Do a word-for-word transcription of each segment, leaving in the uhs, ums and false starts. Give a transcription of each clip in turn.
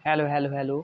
Hello hello hello.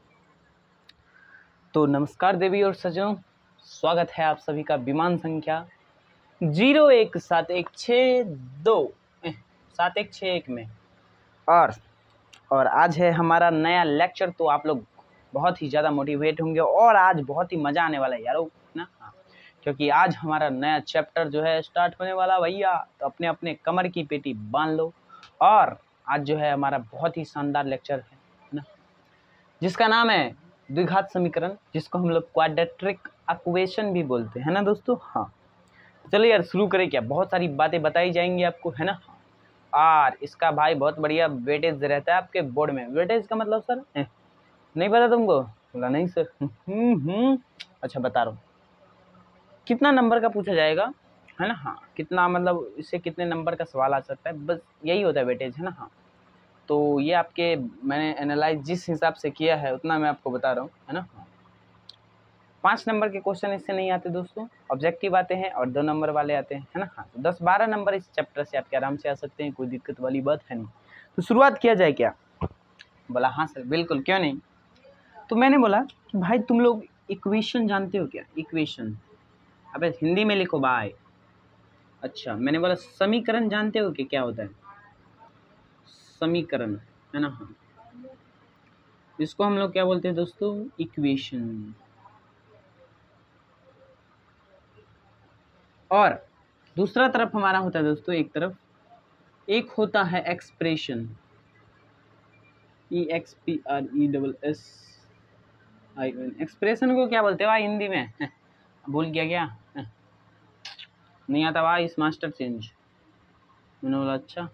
तो नमस्कार देवी और सज्जनों, स्वागत है आप सभी का विमान संख्या जीरो एक सात एक छः दो सात एक छः एक में। और और आज है हमारा नया लेक्चर। तो आप लोग बहुत ही ज़्यादा मोटिवेट होंगे और आज बहुत ही मज़ा आने वाला है यारो ना, हाँ, क्योंकि आज हमारा नया चैप्टर जो है स्टार्ट होने वाला भैया। तो अपने अपने कमर की पेटी बांध लो। और आज जो है हमारा बहुत ही शानदार लेक्चर है ना, जिसका नाम है द्विघात समीकरण, जिसको हम लोग क्वाड्रेटिक इक्वेशन भी बोलते हैं ना दोस्तों। हाँ, चलिए यार शुरू करें। क्या बहुत सारी बातें बताई जाएंगी आपको, है ना। और इसका भाई बहुत बढ़िया वेटेज रहता है आपके बोर्ड में। वेटेज का मतलब सर ए, नहीं पता तुमको? बोला नहीं सर। हम्म हम्म अच्छा बता रहा हूँ, कितना नंबर का पूछा जाएगा, है ना। हाँ, कितना मतलब इससे कितने नंबर का सवाल आ सकता है, बस यही होता है वेटेज, है ना। हाँ, तो ये आपके मैंने एनालाइज जिस हिसाब से किया है उतना मैं आपको बता रहा हूँ, है ना। पाँच नंबर के क्वेश्चन इससे नहीं आते दोस्तों, ऑब्जेक्टिव आते हैं और दो नंबर वाले आते हैं, है ना। हाँ, तो दस बारह नंबर इस चैप्टर से आपके आराम से आ सकते हैं, कोई दिक्कत वाली बात है नहीं। तो शुरुआत किया जाए क्या? बोला हाँ सर बिल्कुल, क्यों नहीं। तो मैंने बोला कि भाई तुम लोग इक्वेशन जानते हो क्या? इक्वेशन, अबे हिंदी में लिखो भाई। अच्छा, मैंने बोला समीकरण जानते हो कि क्या होता है? समीकरण, है ना। हाँ, इसको हम लोग क्या बोलते हैं दोस्तों? इक्वेशन। और दूसरा तरफ हमारा होता है दोस्तों, एक तरफ एक होता है expression, E X P R E double S I N. Expression को क्या बोलते हैं भाई हिंदी में? भूल गया क्या? नहीं आता भाई इस मास्टर चेंज। मैंने बोला अच्छा,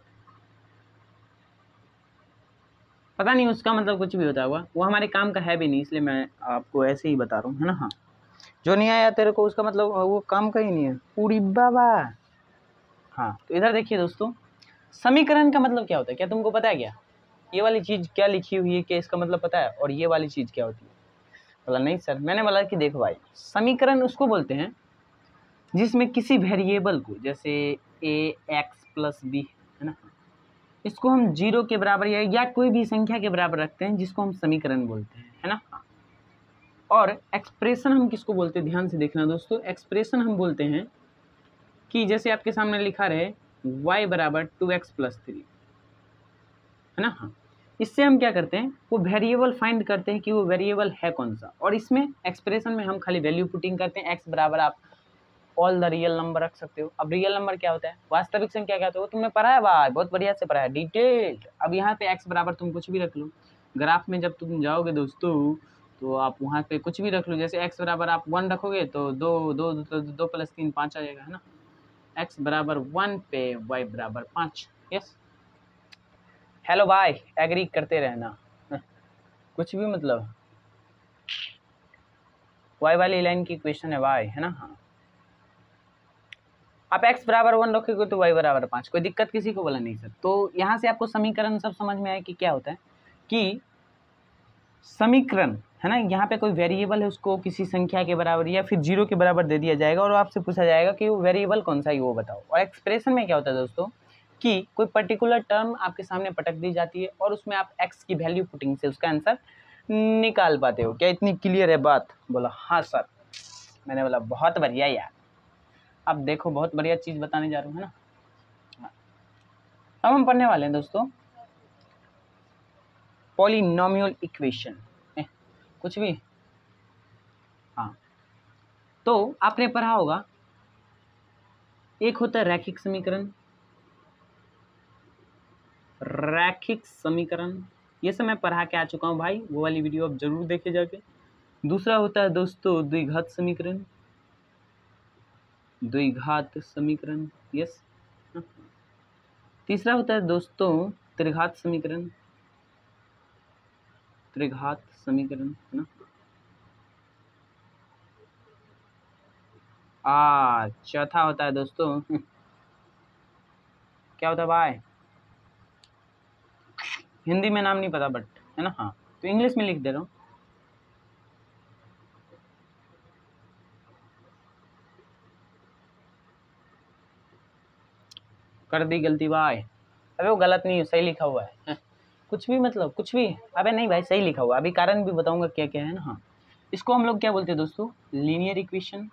पता नहीं उसका मतलब कुछ भी होता होगा, वो हमारे काम का है भी नहीं, इसलिए मैं आपको ऐसे ही बता रहा हूँ, है ना। हाँ, जो नहीं आया तेरे को उसका मतलब वो काम का ही नहीं है पूरी बाबा। हाँ, तो इधर देखिए दोस्तों, समीकरण का मतलब क्या होता है, क्या तुमको पता है क्या? ये वाली चीज़ क्या लिखी हुई है, क्या इसका मतलब पता है? और ये वाली चीज़ क्या होती है? बोला नहीं सर। मैंने बोला कि देखो भाई, समीकरण उसको बोलते हैं जिसमें किसी वेरिएबल को, जैसे ए एक्स प्लस बी, है ना, इसको हम जीरो के बराबर या, या कोई भी संख्या के बराबर रखते हैं, जिसको हम समीकरण बोलते हैं, है ना। और एक्सप्रेशन हम किसको बोलते हैं? ध्यान से देखना दोस्तों, एक्सप्रेशन हम बोलते हैं कि जैसे आपके सामने लिखा रहे y बराबर टू एक्स प्लस थ्री, है ना। हाँ, इससे हम क्या करते हैं, वो वेरिएबल फाइंड करते हैं कि वो वेरिएबल है कौन सा, और इसमें एक्सप्रेशन में हम खाली वैल्यू पुटिंग करते हैं। एक्स बराबर आप ऑल द रियल नंबर रख सकते हो। अब रियल नंबर क्या होता है, वास्तविक संख्या क्या होता है, वो तुमने पढ़ा है भाई, बहुत बढ़िया से पढ़ा है, डिटेल्ड। अब यहाँ पे एक्स बराबर तुम कुछ भी रख लो, ग्राफ में जब तुम जाओगे दोस्तों तो आप वहाँ पे कुछ भी रख लो। जैसे एक्स बराबर आप वन रखोगे तो दो दो दो, दो प्लस तीन पाँच आ जाएगा, है ना। एक्स बराबर वन पे वाई बराबर पाँच। यस, हेलो भाई, एग्री करते रहना। कुछ भी मतलब वाई वाली लाइन की क्वेश्चन है भाई, है ना। हाँ, आप x बराबर वन रखोगे तो y बराबर पाँच, कोई दिक्कत किसी को? बोला नहीं सर। तो यहाँ से आपको समीकरण सब समझ में आया कि क्या होता है, कि समीकरण, है ना, यहाँ पे कोई वेरिएबल है, उसको किसी संख्या के बराबर या फिर जीरो के बराबर दे दिया जाएगा, और आपसे पूछा जाएगा कि वो वेरिएबल कौन सा है वो बताओ। और एक्सप्रेशन में क्या होता है दोस्तों, कि कोई पर्टिकुलर टर्म आपके सामने पटक दी जाती है और उसमें आप x की वैल्यू पुटिंग से उसका आंसर निकाल पाते हो। क्या इतनी क्लियर है बात? बोला हाँ सर। मैंने बोला बहुत बढ़िया यार। अब देखो, बहुत बढ़िया चीज़ बताने जा रहा हूँ, है ना। अब हम पढ़ने वाले हैं दोस्तों पॉलिनोमियल इक्वेशन, कुछ भी। हाँ, तो आपने पढ़ा होगा, एक होता है रैखिक समीकरण, रैखिक समीकरण, ये सब मैं पढ़ा के आ चुका हूँ भाई, वो वाली वीडियो आप जरूर देखे जाके। दूसरा होता है दोस्तों द्विघात समीकरण, द्विघात समीकरण, यस। तीसरा होता है दोस्तों त्रिघात समीकरण, त्रिघात समीकरण, है ना। आ चौथा होता है दोस्तों क्या होता है भाई? हिंदी में नाम नहीं पता बट, है ना। हाँ, तो इंग्लिश में लिख दे रहा हूँ। कर दी गलती भाई, अबे वो गलत नहीं है, सही लिखा हुआ है, कुछ भी मतलब कुछ भी, अबे नहीं भाई सही लिखा हुआ, अभी कारण भी बताऊंगा क्या क्या है ना। हाँ, इसको हम लोग क्या बोलते हैं दोस्तों, लीनियर इक्वेशन,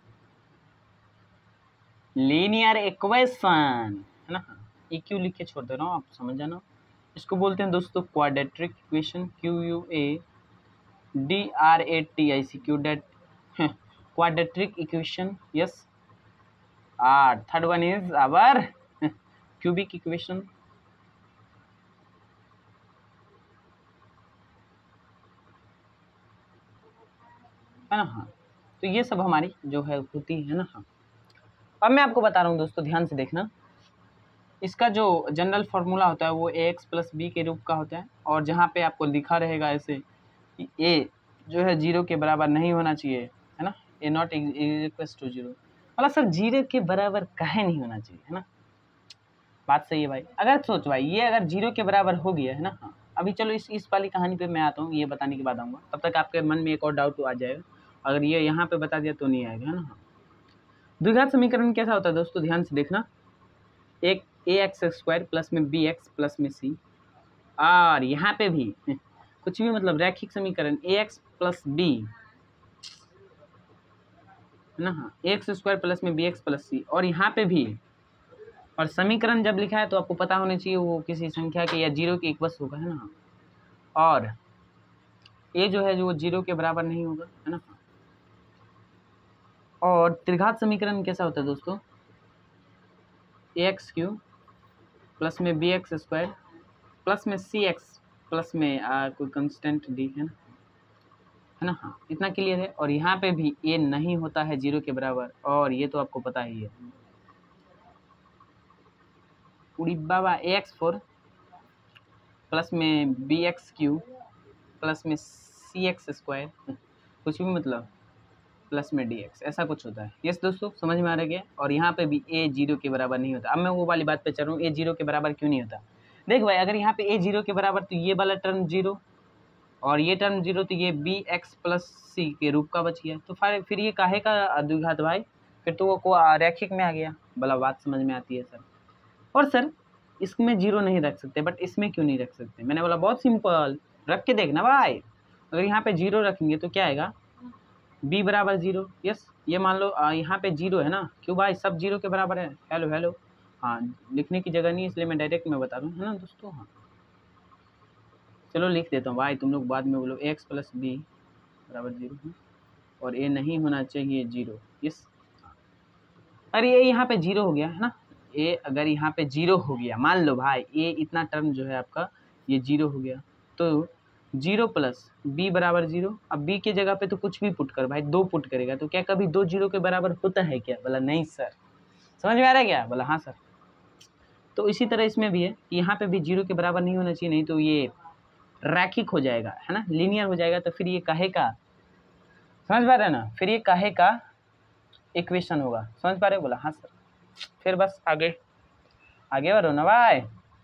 लीनियर इक्वेशन है ना। ये क्यों लिख के छोड़ दे रहा हूँ, आप समझ जाना। इसको बोलते हैं दोस्तों quadratic equation, Q U A D R A T I C, quadrate quadratic equation. Yes, और third one is our cubic equation. है ना। हाँ, तो ये सब हमारी जो है होती है ना। हाँ, अब मैं आपको बता रहा हूँ दोस्तों, ध्यान से देखना। इसका जो जनरल फार्मूला होता है वो ए एक्स प्लस बी के रूप का होता है, और जहाँ पे आपको लिखा रहेगा ऐसे कि ए जो है जीरो के बराबर नहीं होना चाहिए, है ना, a not equals to zero. मतलब सर जीरो के बराबर काहे नहीं होना चाहिए, है ना। बात सही है भाई। अगर सोच भाई, ये अगर जीरो के बराबर हो गया है ना। हाँ, अभी चलो इस इस वाली कहानी पे मैं आता हूँ, ये बताने के बाद आऊँगा, तब तक आपके मन में एक और डाउट आ जाएगा। अगर ये यहाँ पे बता दिया तो नहीं आएगा, है ना। हाँ, द्विघात समीकरण कैसा होता है दोस्तों, ध्यान से देखना। एक ए एक्स स्क्वायर प्लस में बी एक्स प्लस में सी, और यहाँ पे भी कुछ भी मतलब रैखिक समीकरण ए एक्स प्लस बी, है ना। हाँ, ए एक्स स्क्वायर प्लस में बी एक्स प्लस सी, और यहाँ पे भी, और समीकरण जब लिखा है तो आपको पता होना चाहिए वो किसी संख्या के या जीरो के एक बस होगा, है ना। और ए जो है जो वो जीरो के बराबर नहीं होगा, है ना। और त्रिघात समीकरण कैसा होता है दोस्तों, ए एक्स क्यू प्लस में बी एक्स स्क्वायर प्लस में सी एक्स प्लस में आ, कोई कंस्टेंट डी, है ना, है ना। हाँ, इतना क्लियर है। और यहाँ पे भी ए नहीं होता है जीरो के बराबर, और ये तो आपको पता ही है। उड़ी बाबा, ए एक्स फोर प्लस में बी एक्स क्यू प्लस में सी एक्स स्क्वायर, कुछ भी मतलब प्लस में डी एक्स, ऐसा कुछ होता है। यस दोस्तों, समझ में आ रहा है। और यहाँ पे भी ए जीरो के बराबर नहीं होता। अब मैं वो वाली बात पे चल रहा हूँ, ए जीरो के बराबर क्यों नहीं होता। देख भाई, अगर यहाँ पे ए जीरो के बराबर तो ये वाला टर्म जीरो और ये टर्म जीरो, तो ये बी एक्स प्लस सी के रूप का बच गया। तो फिर फिर ये काहे का द्विघात भाई, फिर तो वो रैखिक में आ गया। भला बात समझ में आती है सर। और सर इसमें जीरो नहीं रख सकते, बट इसमें क्यों नहीं रख सकते। मैंने बोला बहुत सिंपल, रख के देखना भाई। अगर यहाँ पे जीरो रखेंगे तो क्या आएगा, b बराबर जीरो। यस, ये मान लो यहाँ पे जीरो है ना, क्यों भाई, सब जीरो के बराबर है। हेलो हेलो, हाँ, लिखने की जगह नहीं, इसलिए मैं डायरेक्ट में बता दूँ, है ना दोस्तों। हाँ, चलो लिख देता हूँ भाई, तुम लोग बाद में बोलो ए एक्स प्लस बी बराबर जीरो है, और ए नहीं होना चाहिए जीरो। यस, अरे ये यहाँ पे जीरो हो गया, है ना। ए अगर यहाँ पे जीरो हो गया, मान लो भाई ए इतना टर्म जो है आपका ये जीरो हो गया, तो जीरो प्लस बी बराबर जीरो। अब बी की जगह पे तो कुछ भी पुट कर भाई, दो पुट करेगा तो क्या कभी दो जीरो के बराबर होता है क्या। बोला नहीं सर। समझ में आ रहा है क्या। बोला हाँ सर। तो इसी तरह इसमें भी है, यहाँ पे भी जीरो के बराबर नहीं होना चाहिए, नहीं तो ये रैखिक हो जाएगा, है ना, लीनियर हो जाएगा। तो फिर ये काहे का, समझ पा रहे हैं ना, फिर ये काहे का इक्वेशन होगा। समझ पा रहे हो। बोला हाँ सर। फिर बस आगे आगे बढ़ो ना भाई।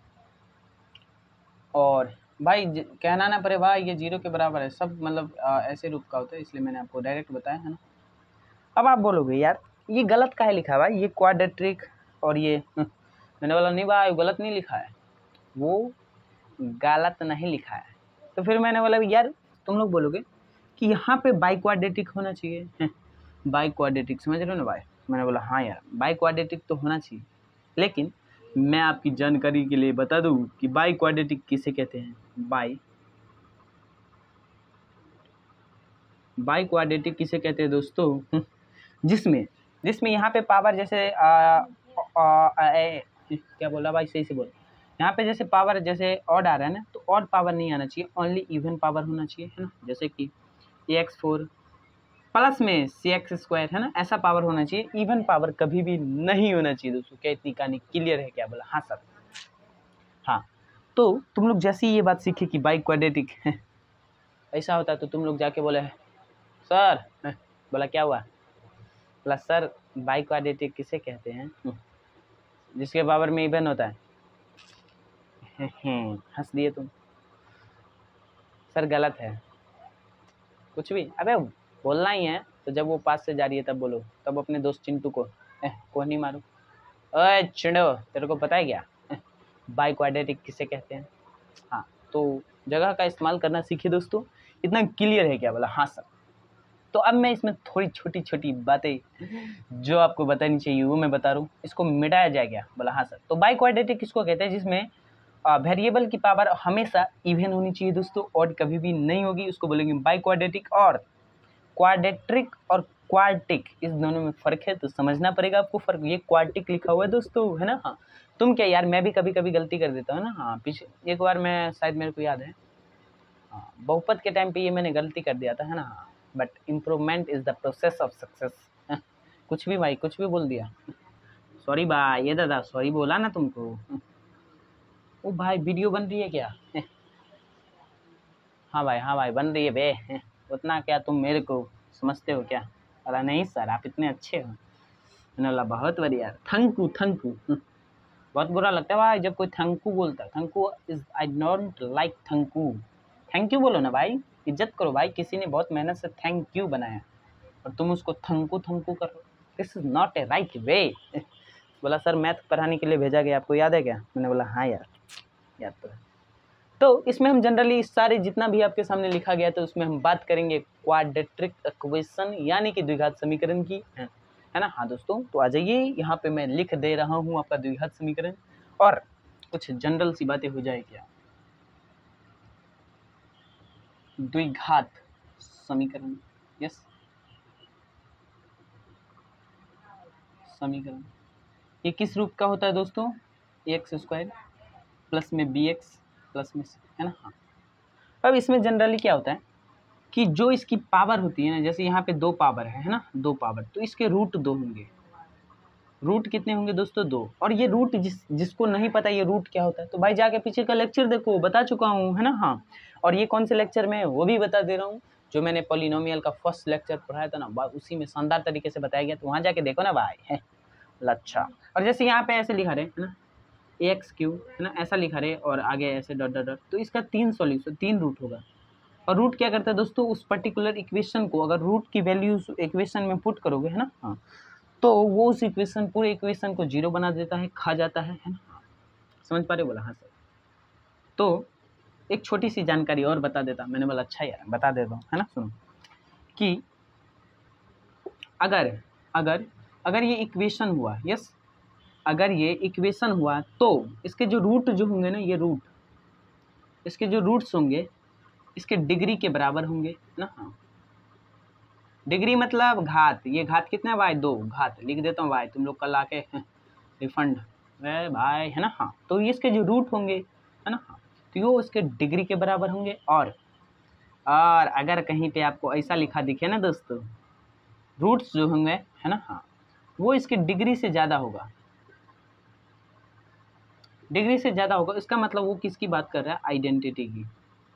और भाई कहना ना पड़े भाई ये जीरो के बराबर है, सब मतलब ऐसे रूप का होता है, इसलिए मैंने आपको डायरेक्ट बताया, है ना। अब आप बोलोगे यार ये गलत काहे लिखा है भाई, ये क्वाड्रेटिक और ये मैंने बोला नहीं भाई गलत नहीं लिखा है, वो गलत नहीं लिखा है। तो फिर मैंने बोला यार तुम लोग बोलोगे कि यहाँ पे बाई क्वाड्रेटिक होना चाहिए, बाई क्वाड्रेटिक, समझ रहे हो ना भाई। मैंने बोला हाँ यार बाई क्वाड्रेटिक तो होना चाहिए, लेकिन मैं आपकी जानकारी के लिए बता दूं कि बाई क्वाड्रेटिक किसे कहते हैं। बाई बाई क्वाड्रेटिक किसे कहते हैं दोस्तों, जिसमें जिसमें यहाँ पे पावर जैसे आ, आ, आ, ए, क्या बोला भाई, सही से बोल। यहाँ पे जैसे पावर जैसे ऑड आ रहा है ना, तो ऑड पावर नहीं आना चाहिए, ओनली इवन पावर होना चाहिए, है ना। जैसे कि ए एक्स फोर प्लस में सी एक्स स्क्वायर, है ना, ऐसा पावर होना चाहिए, इवन पावर कभी भी नहीं होना चाहिए दोस्तों। क्या इतनी कहानी क्लियर है क्या। बोला हाँ सर। हाँ, तो तुम लोग जैसे ही ये बात सीखे कि बाई क्वाड्रेटिक ऐसा होता है, तो तुम लोग जाके बोले सर, बोला क्या हुआ। बोला सर बाई क्वाड्रेटिक किसे कहते हैं, जिसके पावर में इवन होता है। हंस दिए तुम। सर गलत है, कुछ भी, अबे बोलना ही है तो जब वो पास से जा रही है तब बोलो, तब अपने दोस्त चिंटू को को नहीं मारो। ओए चिंडो तेरे को पता है क्या बाई क्वाड्रेटिक किसे कहते हैं। हाँ, तो जगह का इस्तेमाल करना सीखिए दोस्तों। इतना क्लियर है क्या? बोला हाँ सर। तो अब मैं इसमें थोड़ी छोटी छोटी बातें जो आपको बतानी चाहिए वो मैं बता रहा हूँ। इसको मिटाया जाए क्या? बोला हाँ सर। तो बाई क्वाड्रेटिक किसको कहते हैं? जिसमें वेरिएबल की पावर हमेशा इवन होनी चाहिए दोस्तों, और कभी भी नहीं होगी, उसको बोलेंगे बाई क्वाड्रेटिक। और क्वाड्रेट्रिक और क्वार्टिक इस दोनों में फ़र्क है, तो समझना पड़ेगा आपको फ़र्क। ये क्वार्टिक लिखा हुआ है दोस्तों, है ना। हाँ, तुम क्या यार, मैं भी कभी कभी गलती कर देता हूँ ना। हाँ, पीछे एक बार मैं शायद मेरे को याद है, हाँ, बहुपद के टाइम पे ये मैंने गलती कर दिया था, है ना। हाँ, but improvement is the process of success. कुछ भी भाई, कुछ भी बोल दिया, सॉरी भाई। ये दादा सॉरी बोला ना तुमको। ओ भाई, वीडियो बन रही है क्या? हाँ भाई, हाँ भाई, बन रही है बे। उतना क्या तुम मेरे को समझते हो क्या? अरे नहीं सर, आप इतने अच्छे हो। मैंने बोला बहुत बढ़िया, थैंक यू थैंक यू। बहुत बुरा लगता है भाई जब कोई थैंक यू बोलता है। Thank you is, I don't like thank you. Thank you बोलो ना भाई, इज्जत करो भाई। किसी ने बहुत मेहनत से थैंक यू बनाया और तुम उसको थैंक यू थैंक यू करो, this is not a right way. बोला सर मैथ पढ़ाने के लिए भेजा गया, आपको याद है क्या? मैंने बोला हाँ यार, याद तो है। तो इसमें हम जनरली सारे जितना भी आपके सामने लिखा गया तो उसमें हम बात करेंगे क्वाड्रेटिक इक्वेशन यानी कि द्विघात समीकरण की, है, है ना। हाँ दोस्तों, तो आ जाइए, यहाँ पे मैं लिख दे रहा हूँ आपका द्विघात समीकरण, और कुछ जनरल सी बातें हो जाए क्या। द्विघात समीकरण, यस, समीकरण ये किस रूप का होता है दोस्तों? एक्स स्क्वायर प्लस में बी एक्स प्लस में, है ना। हाँ, अब इसमें जनरली क्या होता है कि जो इसकी पावर होती है ना, जैसे यहाँ पे दो पावर है, है ना, दो पावर, तो इसके रूट दो होंगे। रूट कितने होंगे दोस्तों? दो। और ये रूट जिस जिसको नहीं पता ये रूट क्या होता है, तो भाई जाके पीछे का लेक्चर देखो, बता चुका हूँ, है ना। हाँ, और ये कौन से लेक्चर में है वो भी बता दे रहा हूँ। जो मैंने पॉलिनोमियल का फर्स्ट लेक्चर पढ़ाया था ना, उसी में शानदार तरीके से बताया गया, तो वहाँ जाके देखो ना भाई, है अच्छा। और जैसे यहाँ पे ऐसे लिखा रहे, है ना, ए एक्स क्यू, है ना, ऐसा लिखा रहे, और आगे ऐसे डॉट डॉट डॉट, तो इसका तीन सॉल्यूशन, तीन रूट होगा। और रूट क्या करता है दोस्तों? उस पर्टिकुलर इक्वेशन को अगर रूट की वैल्यू इक्वेशन में पुट करोगे, है ना, हाँ, तो वो उस इक्वेशन, पूरे इक्वेशन को जीरो बना देता है, खा जाता है, है ना। समझ पा रहे? बोला हाँ सर। तो एक छोटी सी जानकारी और बता देता, मैंने बोला अच्छा यार बता देता हूँ, है ना। सुनो कि अगर अगर अगर ये इक्वेशन हुआ, यस, अगर ये इक्वेशन हुआ तो इसके जो रूट जो होंगे ना, ये रूट, इसके जो रूट्स होंगे इसके डिग्री के बराबर होंगे, है ना। हाँ, डिग्री मतलब घात। ये घात कितना है भाई? दो। घात लिख देता हूँ भाई, तुम लोग कल आके रिफंड है भाई, है ना। हाँ, तो ये इसके जो रूट होंगे, है ना, हाँ, तो ये उसके डिग्री के बराबर होंगे। और और अगर कहीं पे आपको ऐसा लिखा दिखे ना दोस्तों, रूट्स जो होंगे, है ना, हाँ, वो इसके डिग्री से ज़्यादा होगा, डिग्री से ज़्यादा होगा, इसका मतलब वो किसकी बात कर रहा है? आइडेंटिटी की।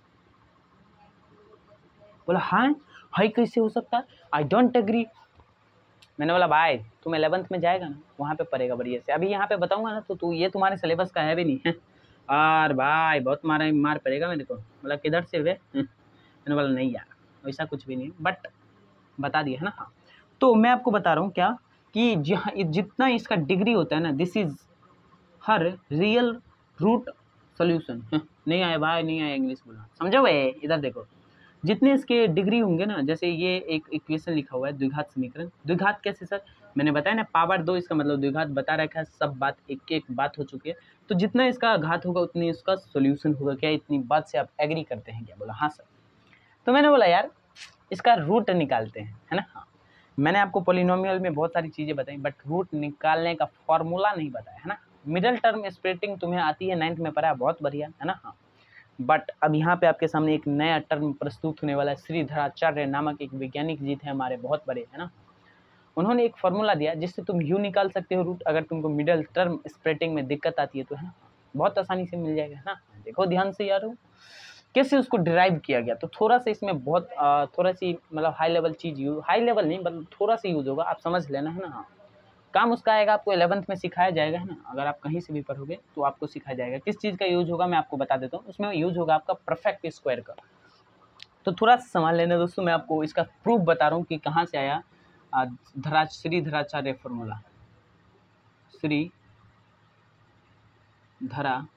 बोला हाँ हाई कैसे हो सकता है? I don't agree. मैंने बोला भाई तुम इलेवंथ में जाएगा ना, वहाँ पे पढ़ेगा बढ़िया से। अभी यहाँ पे बताऊंगा ना तो तू, ये तुम्हारे सिलेबस का है भी नहीं है। और भाई बहुत मारा मार पड़ेगा मेरे को। बोला किधर से वे? मैंने बोला नहीं यार वैसा कुछ भी नहीं, बट बता दिया, है ना। हाँ, तो मैं आपको बता रहा हूँ क्या कि जहाँ जितना इसका डिग्री होता है ना, this is her real root solution. नहीं आया भाई, नहीं आया इंग्लिश बोला, समझो भाई। इधर देखो, जितने इसके डिग्री होंगे ना, जैसे ये एक इक्वेशन लिखा हुआ है द्विघात समीकरण। द्विघात कैसे सर? मैंने बताया ना, पावर दो, इसका मतलब द्विघात बता रखा है, सब बात एक एक बात हो चुकी है। तो जितना इसका घात होगा उतनी इसका सॉल्यूशन होगा। क्या इतनी बात से आप एग्री करते हैं क्या? बोला हाँ सर। तो मैंने बोला यार इसका रूट निकालते हैं, है ना। हाँ, मैंने आपको पॉलिनोमियल में बहुत सारी चीज़ें बताई, बट रूट निकालने का फॉर्मूला नहीं बताया, है ना। मिडल टर्म स्प्लिटिंग तुम्हें आती है, नाइन्थ में पढ़ा, बहुत बढ़िया, है ना। हाँ, बट अब यहाँ पे आपके सामने एक नया टर्म प्रस्तुत होने वाला है। श्रीधराचार्य नामक एक वैज्ञानिक जी थे हमारे, बहुत बड़े, है ना। उन्होंने एक फॉर्मूला दिया जिससे तुम यू निकाल सकते हो रूट, अगर तुमको मिडल टर्म स्प्लिटिंग में दिक्कत आती है तो, है ना, बहुत आसानी से मिल जाएगा, है ना। देखो ध्यान से यार कैसे उसको डिराइव किया गया। तो थोड़ा सा इसमें बहुत थोड़ा सी मतलब हाई लेवल चीज़ यूज, हाई लेवल नहीं मतलब थोड़ा सा यूज होगा, आप समझ लेना, है ना। हाँ, काम उसका आएगा, आपको इलेवंथ में सिखाया जाएगा, है ना। अगर आप कहीं से भी पढ़ोगे तो आपको सिखाया जाएगा। किस चीज़ का यूज होगा मैं आपको बता देता हूँ। उसमें यूज होगा आपका परफेक्ट स्क्वायर का। तो थोड़ा सा संभाल लेना दोस्तों, मैं आपको इसका प्रूफ बता रहा हूँ कि कहाँ से आया धरा श्री धराचार्य फॉर्मूला। श्री धराचार्य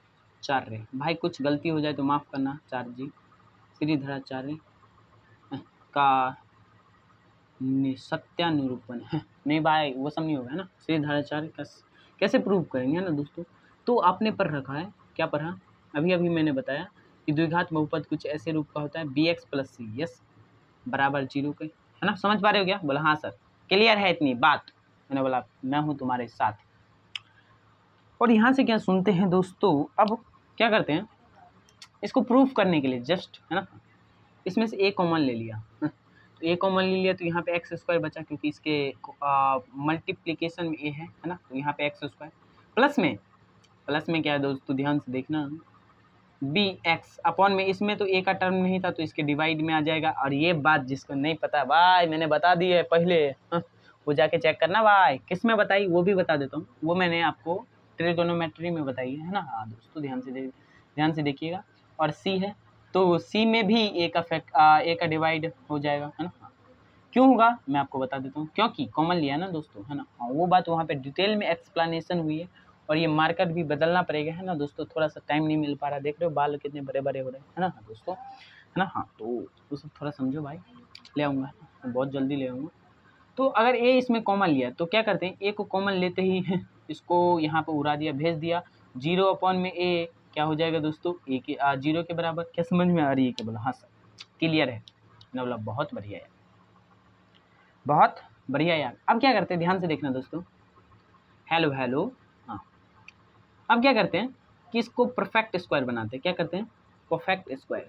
चार्य। भाई कुछ गलती हो जाए तो माफ़ करना चार जी। श्रीधराचार्य का सत्यानुरूपण है नहीं भाई, वो सब नहीं होगा है ना। श्रीधराचार्य का कैसे प्रूव करेंगे है ना दोस्तों। तो आपने पढ़ रखा है, क्या पढ़ा, अभी अभी मैंने बताया कि द्विघात बहुपद कुछ ऐसे रूप का होता है b x plus c yes बराबर जीरो के, है ना। समझ पा रहे हो क्या? बोला हाँ सर, क्लियर है इतनी बात। मैंने बोला मैं हूँ तुम्हारे साथ। और यहाँ से क्या सुनते हैं दोस्तों, अब क्या करते हैं इसको प्रूफ करने के लिए जस्ट, है ना, इसमें से ए कॉमन ले लिया। तो ए कॉमन ले लिया तो यहाँ पे एक्स स्क्वायर बचा, क्योंकि इसके मल्टीप्लिकेशन में ए है, है ना। तो यहाँ पे एक्स स्क्वायर प्लस में प्लस में क्या है दोस्तों, ध्यान से देखना, बी एक्स अपॉन में, इसमें तो ए का टर्म नहीं था तो इसके डिवाइड में आ जाएगा। और ये बात जिसको नहीं पता भाई मैंने बता दी है पहले, हाँ, वो जाके चेक करना भाई, किस में बताई वो भी बता देता हूँ। वो मैंने आपको ट्रिगोनोमेट्री में बताई है ना। हाँ दोस्तों ध्यान से दे ध्यान से देखिएगा। और सी है तो सी में भी ए का फैक्ट ए का डिवाइड हो जाएगा, है ना। क्यों होगा मैं आपको बता देता हूँ, क्योंकि कॉमन लिया ना दोस्तों, है ना। हाँ वो बात वहाँ पे डिटेल में एक्सप्लेनेशन हुई है। और ये मार्कर भी बदलना पड़ेगा, है ना दोस्तों, थोड़ा सा टाइम नहीं मिल पा रहा, देख रहे हो बाल कितने बड़े बड़े हो रहे हैं, है ना दोस्तों, है ना। हाँ तो वो सब थोड़ा समझो भाई, ले आऊँगा बहुत जल्दी ले आऊँगा। तो अगर ए इसमें कॉमन लिया तो क्या करते हैं, ए को कॉमन लेते ही इसको यहाँ पर उड़ा दिया, भेज दिया, जीरो अपॉन में ए क्या हो जाएगा दोस्तों, ए के आ, जीरो के बराबर। क्या समझ में आ रही है क्या? बोला हाँ सर क्लियर है। मैंने बोला बहुत बढ़िया यार, बहुत बढ़िया यार। अब क्या करते हैं ध्यान से देखना दोस्तों, हेलो हेलो हाँ। अब क्या करते हैं कि इसको परफेक्ट स्क्वायर बनाते हैं। क्या करते हैं, perfect square,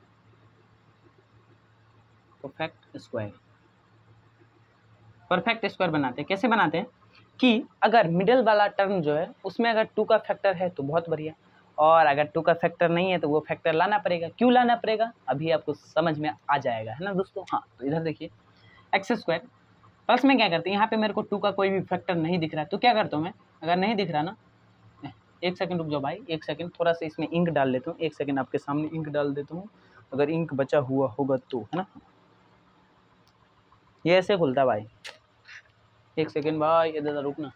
perfect square perfect square बनाते हैं। कैसे बनाते हैं कि अगर मिडिल वाला टर्म जो है उसमें अगर टू का फैक्टर है तो बहुत बढ़िया, और अगर टू का फैक्टर नहीं है तो वो फैक्टर लाना पड़ेगा। क्यों लाना पड़ेगा अभी आपको समझ में आ जाएगा, है ना दोस्तों। हाँ तो इधर देखिए एक्स स्क्वायर प्लस में क्या करते हैं, यहाँ पे मेरे को टू का कोई भी फैक्टर नहीं दिख रहा है तो क्या करता हूँ मैं, अगर नहीं दिख रहा ना, एक सेकंड रुक जाओ भाई, एक सेकंड थोड़ा सा इसमें इंक डाल लेता हूँ, एक सेकंड आपके सामने इंक डाल देता हूँ, अगर इंक बचा हुआ होगा तो, है ना। ये ऐसे खुलता भाई, एक सेकंड भाई इधर रुकना,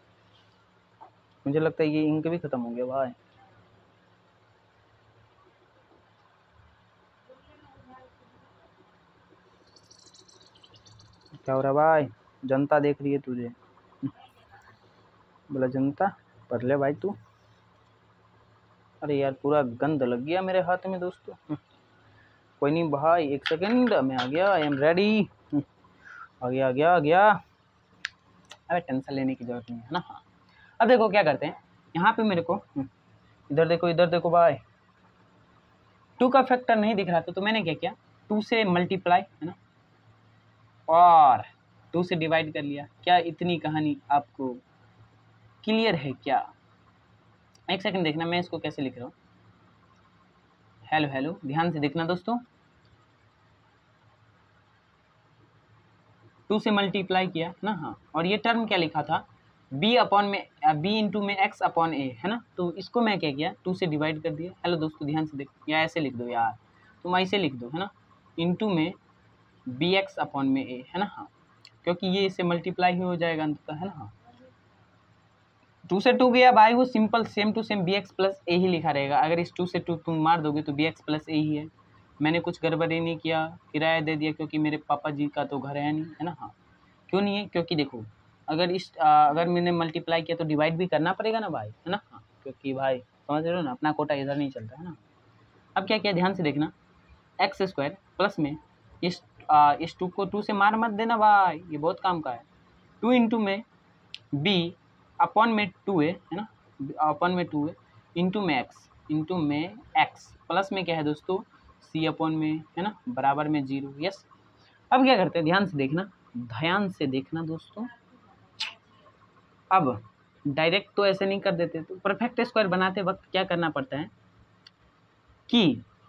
मुझे लगता है ये इंक भी खत्म हो गया भाई। क्या हो रहा भाई, जनता देख रही है तुझे, बोला जनता पढ़ ले भाई तू। अरे यार पूरा गंद लग गया मेरे हाथ में दोस्तों। कोई नहीं भाई एक सेकंड, मैं आ गया, आई एम रेडी, आ गया आ गया आ गया। अरे टेंशन लेने की जरूरत नहीं है ना। हाँ अब देखो क्या करते हैं, यहाँ पे मेरे को इधर देखो इधर देखो भाई, टू का फैक्टर नहीं दिख रहा था तो मैंने क्या किया, टू से मल्टीप्लाई, है ना, और टू से डिवाइड कर लिया। क्या इतनी कहानी आपको क्लियर है क्या? एक सेकंड देखना मैं इसको कैसे लिख रहा हूँ, हेलो हेलो ध्यान से देखना दोस्तों, टू से मल्टीप्लाई किया ना। हाँ और ये टर्म क्या लिखा था, b अपॉन में b इंटू में x अपॉन a, है ना। तो इसको मैं क्या किया, टू से डिवाइड कर दिया। हेलो दोस्तों ध्यान से देखो, या ऐसे लिख दो यार, तुम ऐसे लिख दो, है ना, इंटू में बी एक्स अपॉन में a, है ना। हाँ क्योंकि ये इससे मल्टीप्लाई ही हो जाएगा अंततः, है ना। हाँ टू से टू गया भाई, वो simple same to same b x plus a ही लिखा रहेगा। अगर इस टू से टू तुम मार दोगे तो बी एक्स प्लस ए ही है। मैंने कुछ गड़बड़ी नहीं किया, किराया दे दिया, क्योंकि मेरे पापा जी का तो घर है नहीं, है ना। हाँ क्यों नहीं है, क्योंकि देखो अगर इस आ, अगर मैंने मल्टीप्लाई किया तो डिवाइड भी करना पड़ेगा ना भाई, है ना। हाँ क्योंकि भाई समझ रहे हो ना, अपना कोटा इधर नहीं चलता है ना। अब क्या किया ध्यान से देखना, एक्स स्क्वायर प्लस में इस आ, इस टू को टू से मार मत देना भाई, ये बहुत काम का है। टू इंटू में बी अपॉन में टू है, है ना, अपॉन में टू है, इंटू में एक्स, इंटू में एक्स प्लस में क्या है दोस्तों, सी अपॉन में, है ना, बराबर में जीरो। यस अब क्या करते हैं ध्यान से देखना, ध्यान से देखना दोस्तों, अब डायरेक्ट तो ऐसे नहीं कर देते, तो परफेक्ट स्क्वायर बनाते वक्त क्या करना पड़ता है कि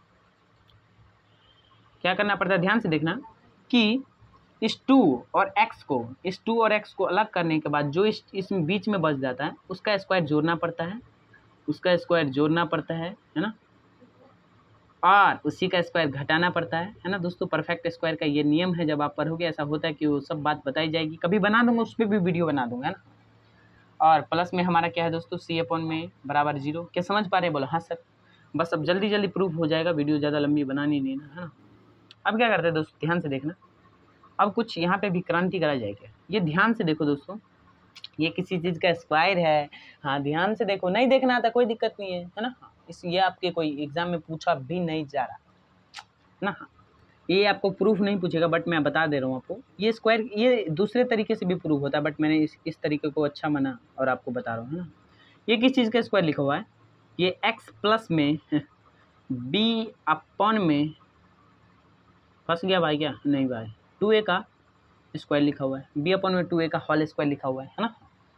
क्या करना पड़ता है, ध्यान से देखना कि इस टू और x को इस टू और x को अलग करने के बाद जो इस इसमें बीच में बच जाता है उसका स्क्वायर जोड़ना पड़ता है, उसका स्क्वायर जोड़ना पड़ता है, है ना, और उसी का स्क्वायर घटाना पड़ता है, है ना दोस्तों। परफेक्ट स्क्वायर का ये नियम है, जब आप पढ़ोगे ऐसा होता है कि वो सब बात बताई जाएगी, कभी बना दूंगा उस पर भी वीडियो बना दूंगा, है ना। और प्लस में हमारा क्या है दोस्तों, सी अपॉन में बराबर जीरो। क्या समझ पा रहे हैं? बोलो हाँ सर। बस अब जल्दी जल्दी प्रूफ हो जाएगा, वीडियो ज़्यादा लंबी बनानी नहीं ना, है ना। अब क्या करते हैं दोस्तों, ध्यान से देखना। अब कुछ यहाँ पे भी क्रांति करा जाएगा। ये ध्यान से देखो दोस्तों, ये किसी चीज़ का स्क्वायर है। हाँ ध्यान से देखो, नहीं देखना आता कोई दिक्कत नहीं है, है ना। इस ये आपके कोई एग्जाम में पूछा भी नहीं जा रहा ना। हाँ ये आपको प्रूफ नहीं पूछेगा, बट मैं बता दे रहा हूँ आपको। ये स्क्वायर ये दूसरे तरीके से भी प्रूफ होता है, बट मैंने इस इस तरीके को अच्छा माना और आपको बता रहा हूँ, है ना। ये किस चीज़ का स्क्वायर लिखा हुआ है, ये एक्स प्लस में बी अपॉन में, फंस गया भाई क्या, नहीं भाई, टू ए का स्क्वायर लिखा हुआ है, बी अपॉन में टू ए का होल स्क्वायर लिखा हुआ है, है ना।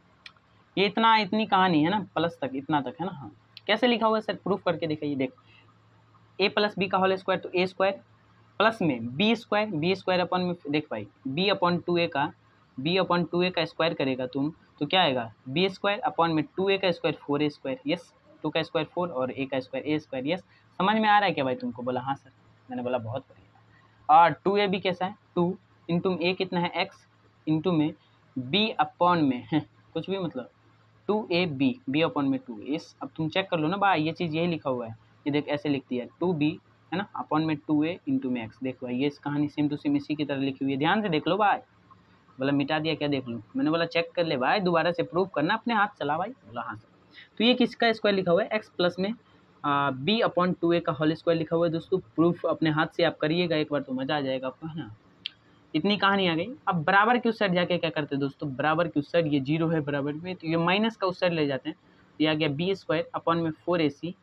ये इतना इतनी कहानी है ना, प्लस तक इतना तक है ना। हाँ कैसे लिखा हुआ है सर, प्रूफ करके दिखाइए। देखो ए प्लस बी का होल स्क्वायर, तो ए स्क्वायर प्लस में b square, b square upon में, देख भाई बी अपॉन टू ए का बी अपॉन टू ए का स्क्वायर करेगा तुम तो क्या आएगा, बी स्क्वायर अपॉन में टू ए का square four a square, yes. Two का स्क्वायर फोर और ए का स्क्वायर ए स्क्वायर, यस। समझ में आ रहा है क्या भाई तुमको? बोला हाँ सर। मैंने बोला बहुत बढ़िया। और टू ए बी कैसा है, टू इंटू ए कितना है एक्स, इंटू में बी अपॉन में है कुछ भी मतलब two a b, b upon में टू। इस अब तुम चेक कर लो ना भाई, ये चीज़ यही लिखा हुआ है। ये देख ऐसे लिखती है, टू बी है ना अपॉन में टू ए इंटू में एक्स। देखो भाई ये इस कहानी सेम टू सेम इसी की तरह लिखी हुई है, ध्यान से देख लो भाई। बोला मिटा दिया क्या, देख लो। मैंने बोला चेक कर ले भाई, दोबारा से प्रूफ करना, अपने हाथ चला भाई। बोला हाँ सर। तो ये किसका स्क्वायर लिखा हुआ है, एक्स प्लस में बी अपॉन टू ए का होल स्क्वायर लिखा हुआ है दोस्तों। प्रूफ अपने हाथ से आप करिएगा एक बार तो मज़ा आ जाएगा आपको, है ना। इतनी कहानी आ गई। अब बराबर के उस साइड जाके क्या करते हैं दोस्तों, बराबर के उस साइड, ये जीरो है बराबर में, तो ये माइनस का उस साइड ले जाते हैं। ये आ गया बी स्क्वायर अपॉन में फोर ए सी,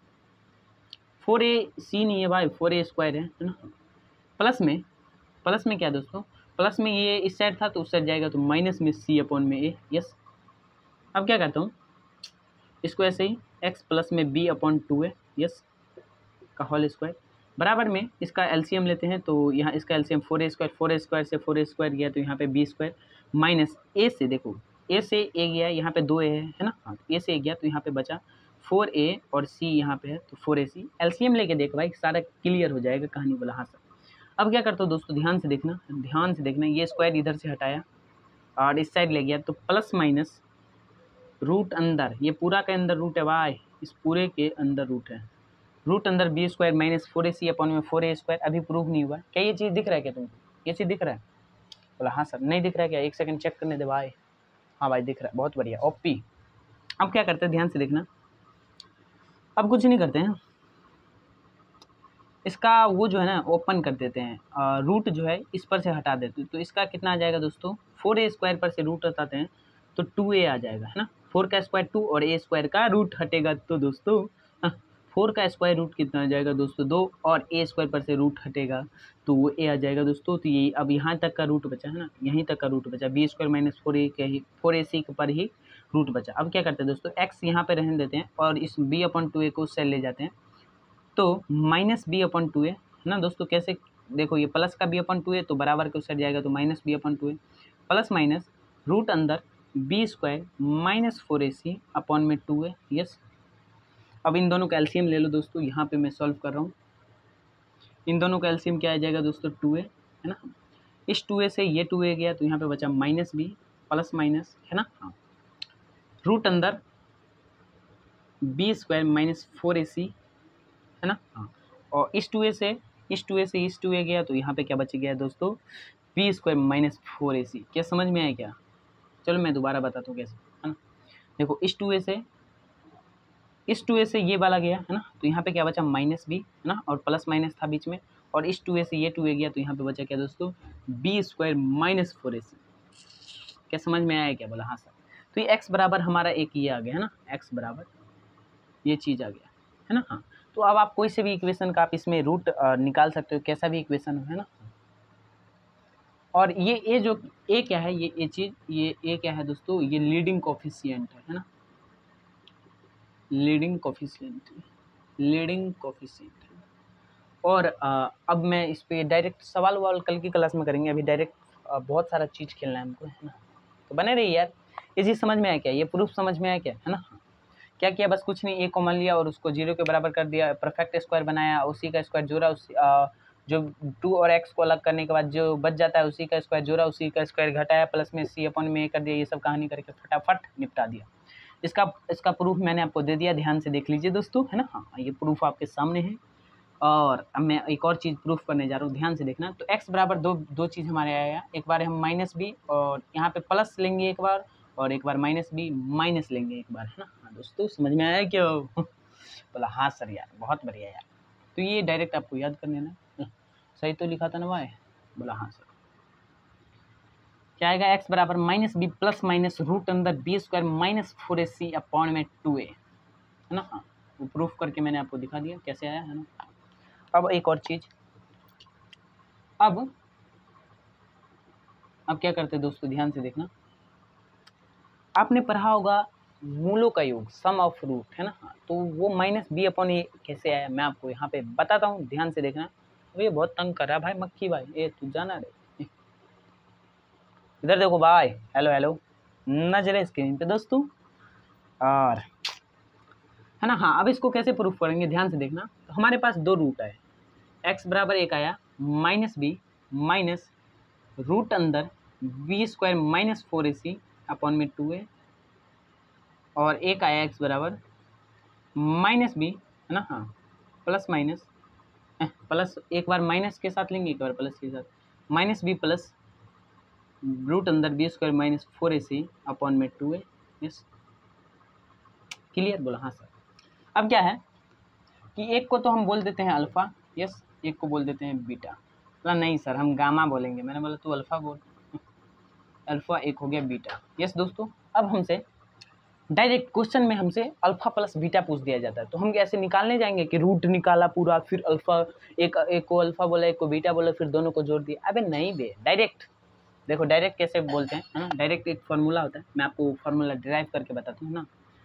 फोर ए सी नहीं है भाई, फोर ए स्क्वायर है ना। प्लस में प्लस में क्या दोस्तों, प्लस में ये इस साइड था तो उस साइड जाएगा तो माइनस में सी अपॉन में ए, यस। अब क्या करता हूँ इसको ऐसे ही, एक्स प्लस में बी अपॉन टू ए, यस का होल स्क्वायर बराबर में इसका एलसीएम लेते हैं। तो यहाँ इसका LCM four a square, four a square से फोर ए स्क्वायर गया तो यहाँ पे बी स्क्वायर माइनस ए से, देखो ए से ए गया, यहाँ पे दो ए है है ना। हाँ ए से ए गया तो यहाँ पे बचा फोर ए और सी यहाँ पे है तो फोर ए सी। एलसीएम लेके देखो भाई, सारा क्लियर हो जाएगा कहानी। बोला हाँ सर। अब क्या करता हूँ दोस्तों, ध्यान से देखना, ध्यान से देखना। ये स्क्वायर इधर से हटाया और इस साइड ले गया तो प्लस माइनस रूट अंदर, ये पूरा के अंदर रूट है भाई, इस पूरे के अंदर रूट है, रूट अंदर बी स्क्वायर माइनस फोर ए सी अपॉन में फोर ए स्क्वायर। अभी प्रूफ नहीं हुआ, क्या ये चीज़ दिख रहा है क्या तुमको, ये चीज़ दिख रहा है? बोला हाँ सर। नहीं दिख रहा है क्या, एक सेकंड चेक करने दे भाई। हाँ भाई दिख रहा है, बहुत बढ़िया, ओपी। अब क्या करते हैं, ध्यान से देखना। अब कुछ नहीं करते हैं, इसका वो जो है ना ओपन कर देते हैं, रूट जो है इस पर से हटा देते हैं। तो इसका कितना आ जाएगा दोस्तों, फोर ए स्क्वायर पर से रूट हटाते हैं तो टू ए आ जाएगा, है ना। फोर का स्क्वायर टू और ए स्क्वायर का रूट हटेगा तो दोस्तों फोर का स्क्वायर रूट कितना आ जाएगा दोस्तों, दो, और ए स्क्वायर पर से रूट हटेगा तो वो ए आ जाएगा दोस्तों। तो ये अब यहाँ तक का रूट बचा है ना, यहीं तक का रूट बचा, b square minus four a के ही फोर ए सी पर ही रूट बचा। अब क्या करते हैं दोस्तों, एक्स यहाँ पे रहने देते हैं और इस बी अपॉन टू ए को सेल ले जाते हैं तो minus b upon two a, है ना दोस्तों। कैसे, देखो ये प्लस का बी अपॉन टू ए तो बराबर के उस साइड जाएगा तो minus b upon two a, plus minus root अंदर बी स्क्वायर माइनस फोर ए सी अपॉन में टू ए, यस। अब इन दोनों का एलसीएम ले लो दोस्तों, यहाँ पे मैं सॉल्व कर रहा हूँ। इन दोनों का एलसीएम क्या आ जाएगा दोस्तों, टू ए, है ना। इस टू ए से ये टू ए गया तो यहाँ पे बचा माइनस बी प्लस माइनस, है ना। हाँ रूट अंदर बी स्क्वायर माइनस फोर ए सी, है ना। हाँ और इस टू ए से इस टू ए से इस टू ए गया तो यहाँ पे क्या बच गया दोस्तों, बी स्क्वायर माइनस फोर ए सी। क्या समझ में आया क्या? चलो मैं दोबारा बताता हूँ कैसे, है ना। देखो इस टू ए से इस टू ए से ये वाला गया, है ना, तो यहाँ पे क्या बचा, माइनस बी, है ना, और प्लस माइनस था बीच में, और इस टू ए से ये टू ए गया तो यहाँ पे बचा क्या दोस्तों, बी स्क्वायर माइनस फोर ए सी। क्या समझ में आया क्या? बोला हाँ सर। तो ये एक्स बराबर हमारा एक ये आ गया, है ना, एक्स बराबर ये चीज़ आ गया, है ना। हाँ तो अब आप कोई से भी इक्वेशन का आप इसमें रूट निकाल सकते हो, कैसा भी इक्वेशन हो, है ना। और ये ए जो ए क्या है, ये ए चीज़, ये ए क्या है दोस्तों, ये लीडिंग कोफिशिएंट है, है ना, लीडिंग कोफिशिएंट लीडिंग कोफिशिएंट है। और आ, अब मैं इस पे डायरेक्ट सवाल वाल कल की क्लास में करेंगे, अभी डायरेक्ट बहुत सारा चीज़ खेलना है हमको, है ना। तो बने रहिए यार। ये चीज़ समझ में आया क्या, ये प्रूफ समझ में आया क्या, है ना। क्या किया, बस कुछ नहीं, ए को मान लिया और उसको जीरो के बराबर कर दिया, परफेक्ट स्क्वायर बनाया, उसी का स्क्वायर जोड़ा, उसी आ, जो टू और एक्स को अलग करने के बाद जो बच जाता है उसी का स्क्वायर जोड़ा, उसी का स्क्वायर घटाया, प्लस में सी अपॉन में कर दिया, ये सब कहानी करके फटाफट निपटा दिया। इसका इसका प्रूफ मैंने आपको दे दिया, ध्यान से देख लीजिए दोस्तों, है ना। हाँ, ये प्रूफ आपके सामने है। और अब मैं एक और चीज़ प्रूफ करने जा रहा हूँ, ध्यान से देखना। तो x बराबर दो दो चीज़ हमारे आएगा, एक बार हम माइनस बी और यहाँ पे प्लस लेंगे एक बार, और एक बार माइनस बी माइनस लेंगे एक बार, है ना। हाँ दोस्तों, समझ में आया क्या? बोला हाँ सर यार, बहुत बढ़िया यार। तो ये डायरेक्ट आपको याद कर लेना। सही तो लिखा था ना भाई? बोला हाँ सर। क्या आएगा? x बराबर minus B plus minus root अंदर बी स्क्वायर माइनस फोर ए सी अपॉन में टू ए, है ना। हाँ, वो प्रूफ करके मैंने आपको दिखा दिया कैसे आया, है ना। अब एक और चीज, अब अब क्या करते हैं दोस्तों, ध्यान से देखना। आपने पढ़ा होगा मूलों का योग, सम ऑफ रूट, है ना। हाँ, तो वो माइनस बी अपॉन ए कैसे आया मैं आपको यहाँ पे बताता हूँ, ध्यान से देखना। अब ये बहुत तंग कर रहा है भाई, मक्खी भाई, ए तू जाना रे, इधर देखो भाई, हेलो हेलो, नजरे स्क्रीन पे दोस्तों। और है ना। हाँ, अब इसको कैसे प्रूफ करेंगे, ध्यान से देखना। तो हमारे पास दो रूट है, एक्स बराबर एक आया माइनस बी माइनस रूट अंदर बी स्क्वायर माइनस फोर ए सी अपॉन में टू ए, और एक आया एक्स बराबर माइनस बी, है ना। हाँ, प्लस माइनस प्लस, एक बार माइनस के साथ लेंगे एक बार प्लस के साथ, माइनस बी प्लस रूट अंदर बी स्क्वायर माइनस फोर ए सी अपॉन में टू ए। Yes, clear? बोला हाँ सर। अब क्या है कि एक को तो हम बोल देते हैं अल्फ़ा, यस, एक को बोल देते हैं बीटा। बोला नहीं सर, हम गामा बोलेंगे। मैंने बोला तू अल्फ़ा बोल, अल्फ़ा एक हो गया बीटा। यस दोस्तों, अब हमसे डायरेक्ट क्वेश्चन में हमसे अल्फ़ा प्लस बीटा पूछ दिया जाता है, तो हम कैसे निकालने जाएंगे कि रूट निकाला पूरा, फिर अल्फ़ा, एक एक को अल्फ़ा बोला एक को बीटा बोला, फिर दोनों को जोड़ दिया। अबे नहीं बे, डायरेक्ट देखो, डायरेक्ट कैसे बोलते हैं, है ना। डायरेक्ट एक फार्मूला होता है, मैं आपको फार्मूला डिराइव करके बताता हूँ ना।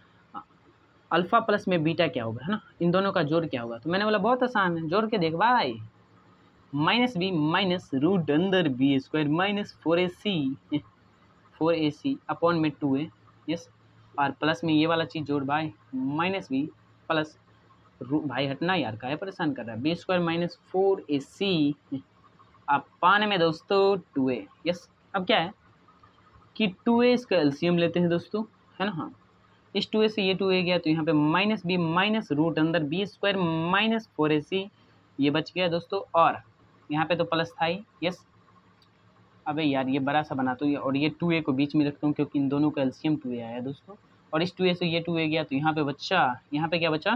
अल्फ़ा प्लस में बीटा क्या होगा, है ना, इन दोनों का जोड़ क्या होगा। तो मैंने बोला बहुत आसान है, जोड़ के देख भाई, माइनस बी माइनस रूट अंदर बी स्क्वायर माइनस फोर ए सी फोर ए सी अपॉन में टू ए। यस, और प्लस में ये वाला चीज़ जोड़ भाई, माइनस बी प्लस रूट, भाई हटना यार, काहे परेशान कर रहा है, बी स्क्वायर माइनस फोर ए सी अपॉन में दोस्तों टू ए। यस, अब क्या है कि टू ए इसका एलसीएम लेते हैं दोस्तों, है ना। हाँ, इस टू ए से ये टू ए गया, तो यहाँ पे माइनस बी माइनस रूट अंदर बी स्क्वायर माइनस फोर ए सी, ये बच गया दोस्तों, और यहाँ पे तो प्लस था ही। यस, अबे यार ये बड़ा सा बनाता हूँ, और ये टू ए को बीच में रखता हूँ क्योंकि इन दोनों का एलसीएम टू ए आया दोस्तों, और इस टू ए से ये टू ए गया, तो यहाँ पे बच्चा, यहाँ पे क्या बचा,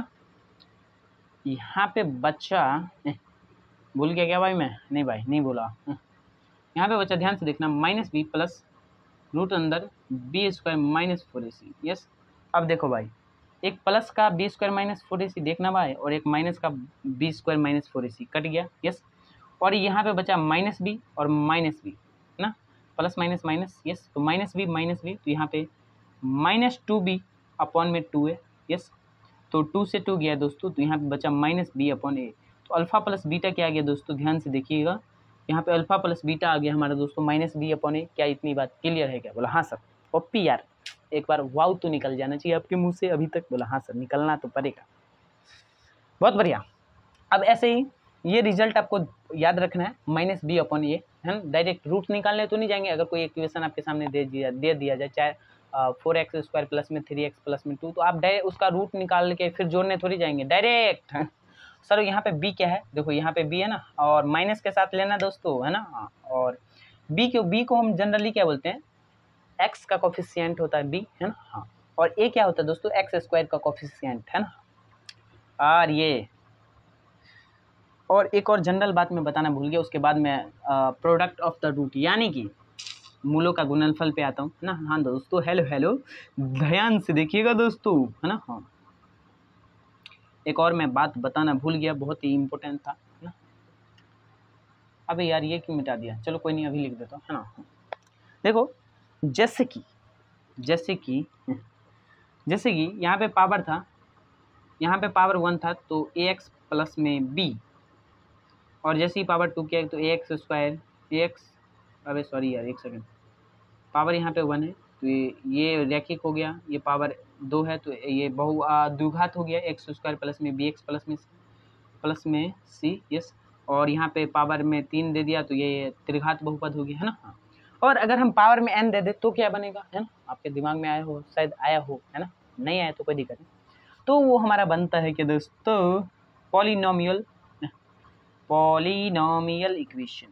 यहाँ पे बच्चा, भूल गया क्या भाई मैं? नहीं भाई, नहीं बोला। यहाँ पे बच्चा, ध्यान से देखना, माइनस बी प्लस रूट अंदर बी स्क्वायर माइनस फोर ए सी। यस, अब देखो भाई, एक प्लस का बी स्क्वायर माइनस फोर ए सी देखना भाई, और एक माइनस का बी स्क्वायर माइनस फोर ए सी, कट गया। यस, और यहाँ पे बचा माइनस बी और माइनस बी, है ना, प्लस माइनस माइनस। यस, तो माइनस बी माइनस बी, तो यहाँ पे माइनस टू बी अपॉन में टू ए। यस, तो टू से टू गया दोस्तों, तो यहाँ पे बचा माइनस बी अपॉन ए। तो अल्फ़ा प्लस बीटा क्या आ गया दोस्तों, ध्यान से देखिएगा, यहाँ पे अल्फ़ा प्लस बीटा आ गया हमारा दोस्तों माइनस बी अपॉन ए। क्या इतनी बात क्लियर है क्या? बोला हाँ सर। ओपी यार, एक बार वाव तो निकल जाना चाहिए आपके मुंह से अभी तक। बोला हाँ सर, निकलना तो पड़ेगा। बहुत बढ़िया। अब ऐसे ही ये रिजल्ट आपको याद रखना है, माइनस बी अपॉन ए, है ना। डायरेक्ट रूट निकालने तो नहीं जाएंगे। अगर कोई इक्वेशन आपके सामने दे दिया दे दिया जाए, चाहे फोर एक्स स्क्वायर प्लस में थ्री एक्स प्लस में टू, तो आप डायरेक्ट उसका रूट निकाल के फिर जोड़ने थोड़ी जाएंगे डायरेक्ट। सर यहाँ पे बी क्या है, देखो यहाँ पे बी है ना, और माइनस के साथ लेना दोस्तों, है ना। और बी को बी को हम जनरली क्या बोलते हैं, एक्स का कोफिशिएंट होता है बी, है ना। हाँ, और ए क्या होता है दोस्तों, एक्स स्क्वायर का कोफिशिएंट, है ना। और ये और एक और जनरल बात मैं बताना भूल गया, उसके बाद मैं प्रोडक्ट ऑफ द रूट यानी कि मूलों का गुणनफल पे आता हूँ, है ना। हाँ दोस्तों, हेलो हेलो, ध्यान से देखिएगा दोस्तों, है ना। हाँ, एक और मैं बात बताना भूल गया, बहुत ही इम्पोर्टेंट था, है ना। अबे यार ये क्यों मिटा दिया, चलो कोई नहीं, अभी लिख देता हूँ, है ना। देखो, जैसे कि जैसे कि जैसे कि यहाँ पे पावर था, यहाँ पे पावर वन था, तो ए एक्स प्लस में बी, और जैसे ही पावर टू किया तो A x square A X, अबे सॉरी यार एक सेकंड, पावर यहाँ पे वन है, तो ये ये रैखिक हो गया, ये पावर दो है तो ये बहु द्विघात हो गया, एक्स स्क्वायर प्लस में बी एक्स प्लस में प्लस में सी। यस, और यहाँ पे पावर में तीन दे दिया तो ये त्रिघात बहुपद हो गया, है ना। और अगर हम पावर में एन दे दे तो क्या बनेगा, है ना, आपके दिमाग में आया हो, शायद आया हो, है ना। नहीं आए तो कोई दिक्कत नहीं। तो वो हमारा बनता है कि दोस्तों पॉलिनोमियल पॉलिनोमियल इक्वेशन,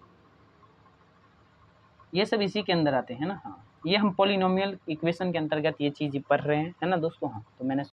ये सब इसी के अंदर आते हैं ना। हाँ, ये हम पॉलिनोमियल इक्वेशन के अंतर्गत ये चीज़ पढ़ रहे हैं, है ना दोस्तों। हाँ, तो मैंने